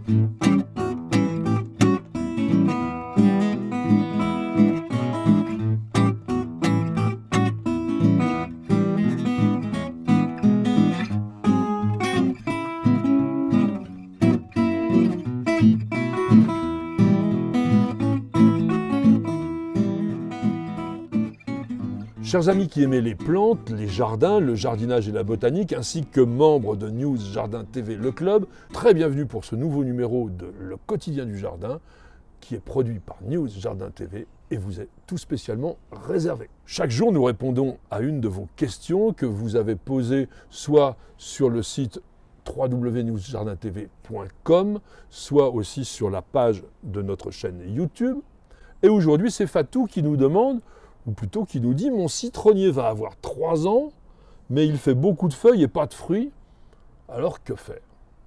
Chers amis qui aimez les plantes, les jardins, le jardinage et la botanique, ainsi que membres de News Jardin TV Le Club, très bienvenue pour ce nouveau numéro de Le Quotidien du Jardin, qui est produit par News Jardin TV et vous est tout spécialement réservé. Chaque jour, nous répondons à une de vos questions que vous avez posées soit sur le site www.newsjardintv.com, soit aussi sur la page de notre chaîne YouTube. Et aujourd'hui, c'est Fatou qui nous demande, ou plutôt qui nous dit « Mon citronnier va avoir 3 ans, mais il fait beaucoup de feuilles et pas de fruits, alors que faire ?»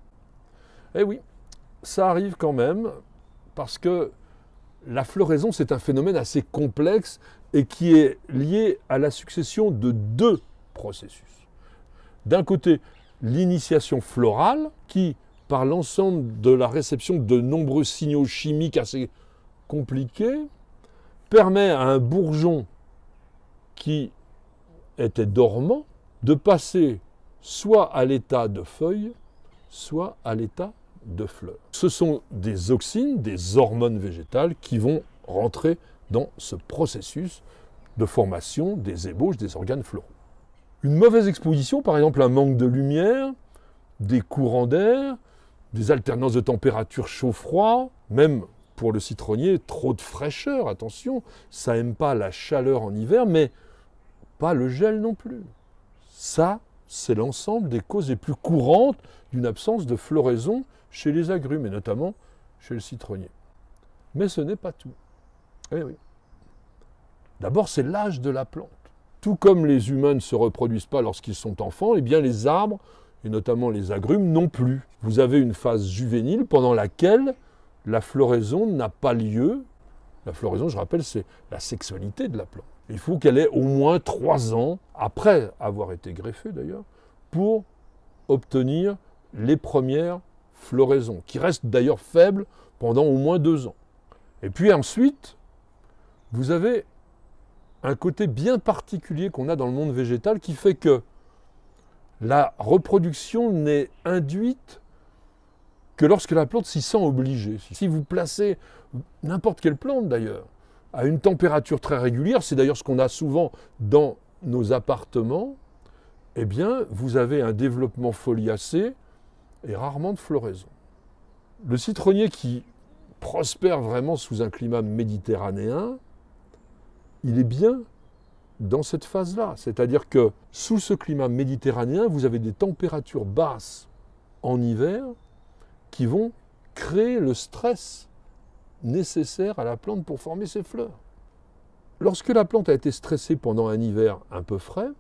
Eh oui, ça arrive quand même, parce que la floraison, c'est un phénomène assez complexe et qui est lié à la succession de 2 processus. D'un côté, l'initiation florale, qui, par l'ensemble de la réception de nombreux signaux chimiques assez compliqués, permet à un bourgeon qui était dormant de passer soit à l'état de feuille, soit à l'état de fleur. Ce sont des auxines, des hormones végétales qui vont rentrer dans ce processus de formation des ébauches des organes floraux. Une mauvaise exposition, par exemple un manque de lumière, des courants d'air, des alternances de température chaud-froid, même pour le citronnier, trop de fraîcheur, attention, ça n'aime pas la chaleur en hiver, mais pas le gel non plus. Ça, c'est l'ensemble des causes les plus courantes d'une absence de floraison chez les agrumes, et notamment chez le citronnier. Mais ce n'est pas tout. Eh oui. D'abord, c'est l'âge de la plante. Tout comme les humains ne se reproduisent pas lorsqu'ils sont enfants, eh bien les arbres, et notamment les agrumes, non plus. Vous avez une phase juvénile pendant laquelle la floraison n'a pas lieu. La floraison, je rappelle, c'est la sexualité de la plante. Il faut qu'elle ait au moins 3 ans, après avoir été greffée d'ailleurs, pour obtenir les premières floraisons, qui restent d'ailleurs faibles pendant au moins 2 ans. Et puis ensuite, vous avez un côté bien particulier qu'on a dans le monde végétal qui fait que la reproduction n'est induite que lorsque la plante s'y sent obligée. Si vous placez n'importe quelle plante d'ailleurs à une température très régulière, c'est d'ailleurs ce qu'on a souvent dans nos appartements, eh bien vous avez un développement foliacé et rarement de floraison. Le citronnier qui prospère vraiment sous un climat méditerranéen, il est bien dans cette phase-là. C'est-à-dire que sous ce climat méditerranéen, vous avez des températures basses en hiver qui vont créer le stress nécessaire à la plante pour former ses fleurs. Lorsque la plante a été stressée pendant un hiver un peu frais,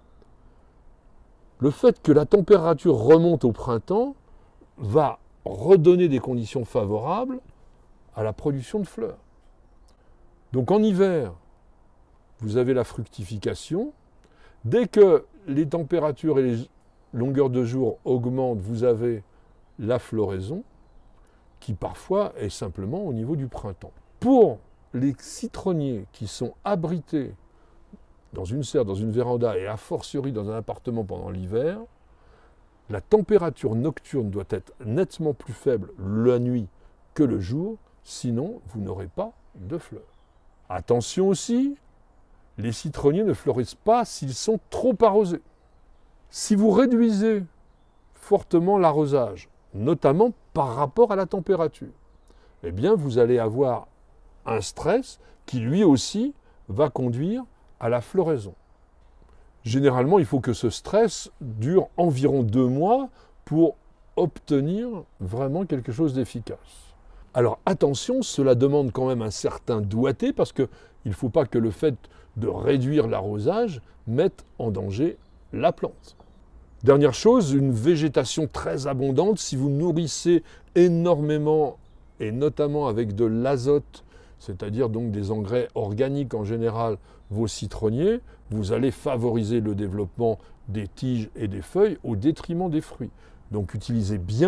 le fait que la température remonte au printemps va redonner des conditions favorables à la production de fleurs. Donc en hiver, vous avez la fructification. Dès que les températures et les longueurs de jour augmentent, vous avez la floraison, qui parfois est simplement au niveau du printemps. Pour les citronniers qui sont abrités dans une serre, dans une véranda et a fortiori dans un appartement pendant l'hiver, la température nocturne doit être nettement plus faible la nuit que le jour, sinon vous n'aurez pas de fleurs. Attention aussi, les citronniers ne fleurissent pas s'ils sont trop arrosés. Si vous réduisez fortement l'arrosage, notamment par rapport à la température, eh bien vous allez avoir un stress qui lui aussi va conduire à la floraison. Généralement, il faut que ce stress dure environ 2 mois pour obtenir vraiment quelque chose d'efficace. Alors attention, cela demande quand même un certain doigté parce qu'il ne faut pas que le fait de réduire l'arrosage mette en danger la plante. Dernière chose, une végétation très abondante, si vous nourrissez énormément, et notamment avec de l'azote, c'est-à-dire donc des engrais organiques en général, vos citronniers, vous allez favoriser le développement des tiges et des feuilles au détriment des fruits. Donc utilisez bien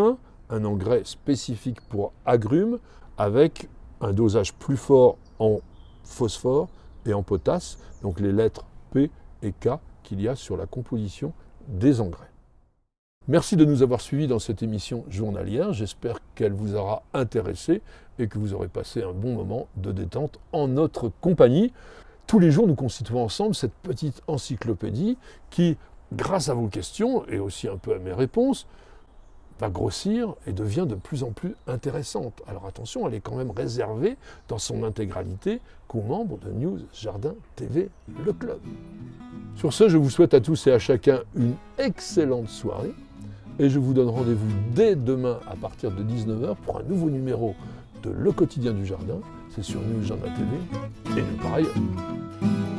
un engrais spécifique pour agrumes avec un dosage plus fort en phosphore et en potasse, donc les lettres P et K qu'il y a sur la composition des engrais. Merci de nous avoir suivis dans cette émission journalière. J'espère qu'elle vous aura intéressé et que vous aurez passé un bon moment de détente en notre compagnie. Tous les jours, nous constituons ensemble cette petite encyclopédie qui, grâce à vos questions et aussi un peu à mes réponses, va grossir et devient de plus en plus intéressante. Alors attention, elle est quand même réservée dans son intégralité qu'aux membres de News Jardin TV, le club. Sur ce, je vous souhaite à tous et à chacun une excellente soirée et je vous donne rendez-vous dès demain à partir de 19h pour un nouveau numéro de Le Quotidien du Jardin. C'est sur News Jardin TV et nulle part ailleurs.